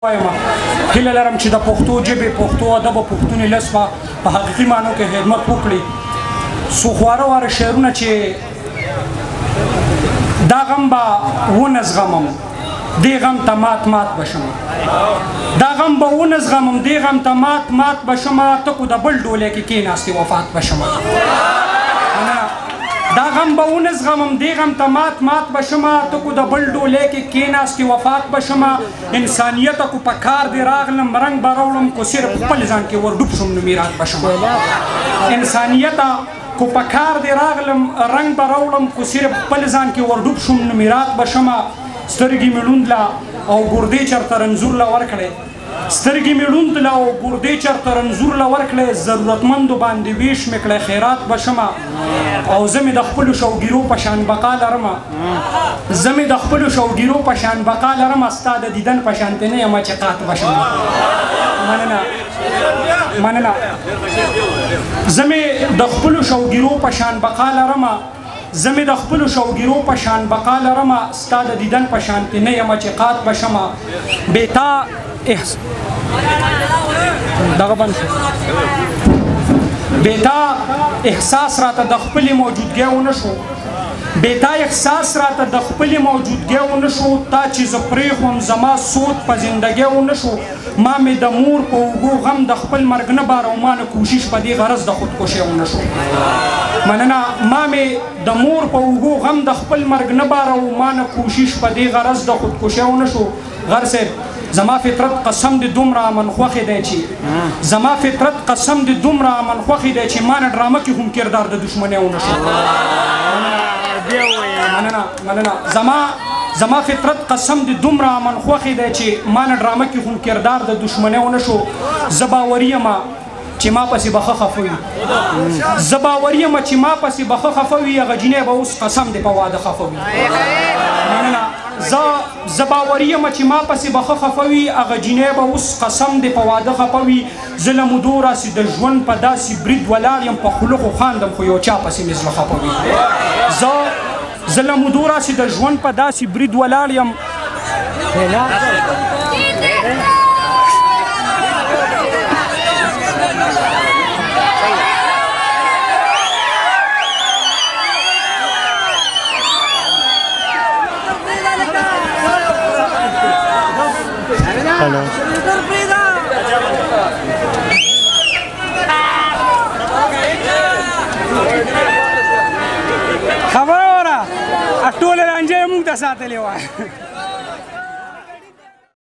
هیله لرم چې د پښتو ژبې پښتو ادب او پښتوني لس به په حقیقي معنو کې خدمت وکړي. څو خواره واره شعرونه چې دا غم به ونه زغمم دې غم ته مات مات به شم، دا غم به ونه زغمم دې غم ته مات مات به شم، ټکو د بل ډولۍ کې کېناستې وفات به شم. دا غم به ونه زغمم دې غم ته مات مات به شم، ټکو د بل ډولۍ کې کېناستې وفات به شم. انسانیت کو په کار دې راغلم رنګ به راوړم کو صرف خپل ځان کې ور ډوب شم نو میرات به شم. انسانیت کو په کار دې راغلم رنګ به راوړم کو صرف خپل ځان کې ور ډوب شم نو میرات به شم. سترګې مې ړوند له او ګردې چېرته رنځور له ورکړې، سترګې مې ړوند له او ګردې چېرته رنځور له ورکړې، ضرورتمندو باندې ویش مې کړی خیرات به شمه. او زه مې د خپلو شوګیرو په شان بقا لرمه، زه مې د خپلو شوګیرو په شان بقا لرمه، ستا د دیدن په شانتې نه یم چې قات به شمه. مننه مننه. زه مې د خپلو شوګیرو په شان بقا لرمه، زه مې د خپلو شوګیرو په شان بقا لرمه، ستا د دیدن په شانتې نه یم چې قات به شمه. بېتا دغه بند شو. بېتا احساس راته د خپلې موجودګۍ ونه شو، بېتا احساس راته د خپلې موجودګۍ ونه شو، تا چې زه پرېښوم زما سود په زندګۍ ونه شو. ما مې د مور په اوږو غم د خپل مرګ نه بار او ما نه کوشش په دې غرض د خودکشۍ ونه شو. مننه. ما مې د مور په اوږو غم د خپل مرګ نه بار او ما نه کوشش په دې غرض د خودکشۍ ونه شو. غر صاحب زما فطرت قسم دې دومره امن خوښې دی چې زما فطرت قسم دې دومره امن خوښې دی چې ما نه ډرامه کې هم کردار د دشمنۍ ونه شو. مننه مننه. زما فطرت قسم دې دومره امن خوښې دی چې ما نه ډرامه کې هم کردار د دشمنۍ ونه شو. زه باوري یم چې ما پسې به ښه خفه وي، زه باوري یم چې ما پسې به ښه خفه وي، هغه جینۍ به اوس قسم دې په واده خفه وي. مننه. زه باوري یم چې ما پسې به ښه خفه وي، هغه جینۍ به اوس قسم دې په واده خفه وي. زه له مودو راسې د ژوند په داسې برید ولاړ یم، په خوله خو خاندم خو یو چا پسې مې زړه خفه وي. زه له مودو راسې د ژوند په داسې برید ولاړ یم. خبره وره ټوله رانجه یې موږ ته ساتلې وه.